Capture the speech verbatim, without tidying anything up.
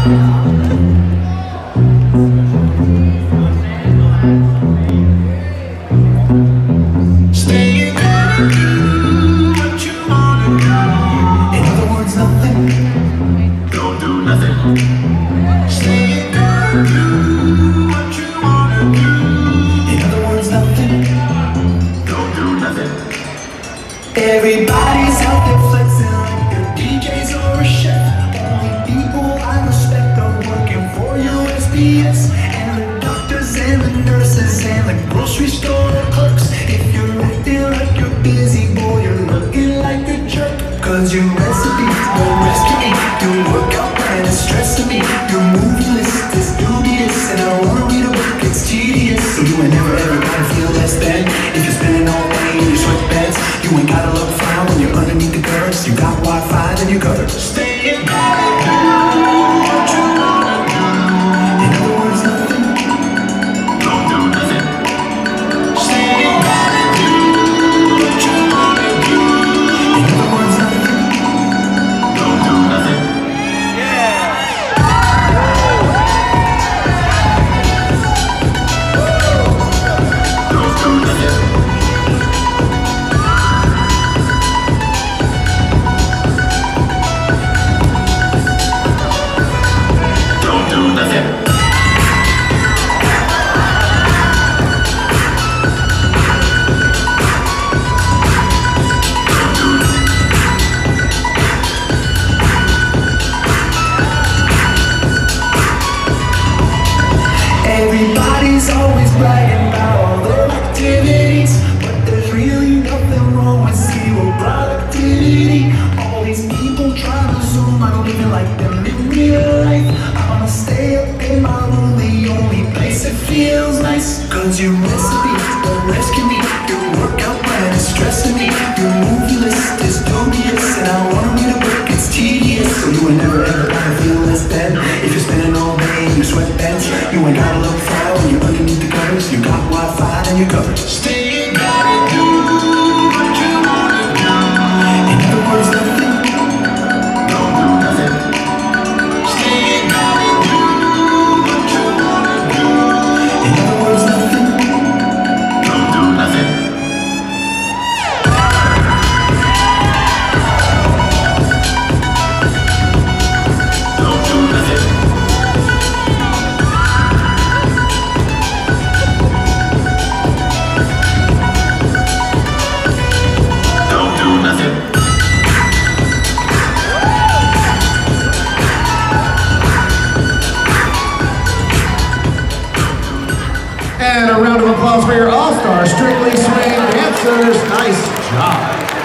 Everybody's out there flexing like they're D Js or a chef. Only people I respect are working for U S P S. And the doctors and the nurses and the grocery store clerks. If you're acting like you're busy, boy, you're looking like a jerk. Cause your recipe won't rescue me. Your workout plan is stressing me. Your movie list is dubious, and I wanna read a book, it's tedious. So you ain't never ever gotta feel less than if you're spending all day in your sweatpants. You ain't gotta look fine when you're underneath the covers. You got Wi-Fi, then you're covered. Stay in bed and do what you wanna do. In other words, nothing. Don't do nothing. Stay in bed and do what you wanna do. In other words, nothing. Don't do nothing. Yeah. Don't do nothing. Everybody's always bragging about all their activities, but there's really nothing wrong with zero productivity. All these people trying to zoom, I'm living like them in real life. I wanna stay up in my room, the only place that feels nice. Cause your recipe won't rescue me. Your workout plan is stressing me. Your movie list is dubious, and I wanna read a book, it's tedious. So you ain't never ever gonna feel less than if you're spending all day in your sweatpants. You ain't gotta look fine when you're underneath the covers. You got Wi-Fi, then you're covered. Stay in bed and do what you wanna do. In other words, nothing. Don't do nothing. Stay in bed and do what you wanna do. In other words, nothing. Don't do nothing. Don't do nothing. And a round of applause for your All-Star Strictly Swing dancers. Nice job.